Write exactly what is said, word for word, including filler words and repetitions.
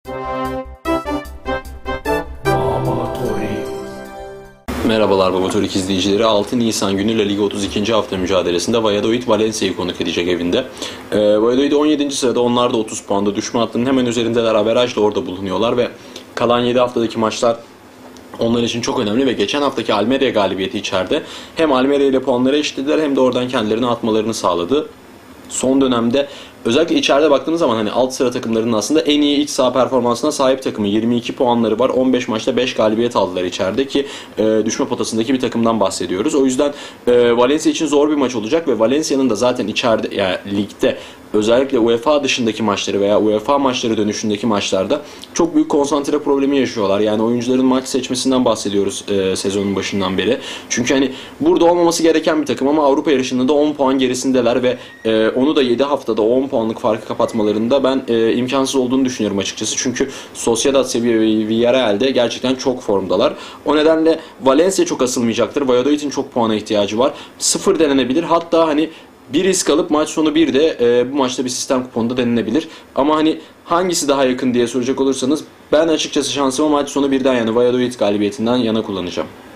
Merhabalar Babatorik izleyicileri. altı Nisan günü La Liga otuz ikinci hafta mücadelesinde Valladolid Valencia'yı konuk edecek evinde. Ee, Valladolid on yedinci sırada, onlar da otuz puanda, düşme hattının hemen üzerindeler, averajla orada bulunuyorlar ve kalan yedi haftadaki maçlar onlar için çok önemli ve geçen haftaki Almeria galibiyeti içeride hem Almeria ile puanları eşitlediler hem de oradan kendilerini atmalarını sağladı. Son dönemde özellikle içeride baktığımız zaman hani alt sıra takımlarının aslında en iyi iç saha performansına sahip takımı. yirmi iki puanları var. on beş maçta beş galibiyet aldılar içeride ki e, düşme potasındaki bir takımdan bahsediyoruz. O yüzden e, Valencia için zor bir maç olacak ve Valencia'nın da zaten içeride, yani ligde özellikle UEFA dışındaki maçları veya UEFA maçları dönüşündeki maçlarda çok büyük konsantre problemi yaşıyorlar. Yani oyuncuların maç seçmesinden bahsediyoruz e, sezonun başından beri. Çünkü hani burada olmaması gereken bir takım ama Avrupa yarışında da on puan gerisindeler ve e, onu da yedi haftada on puanlık farkı kapatmalarında ben e, imkansız olduğunu düşünüyorum açıkçası. Çünkü Sociedad, Sevilla ve Villarreal'de gerçekten çok formdalar. O nedenle Valencia çok asılmayacaktır. Valladolid'in çok puana ihtiyacı var. Sıfır denenebilir. Hatta hani bir risk alıp maç sonu bir de e, bu maçta bir sistem kuponunda denilebilir. Ama hani hangisi daha yakın diye soracak olursanız ben açıkçası şansımı maç sonu birden, yani Valladolid galibiyetinden yana kullanacağım.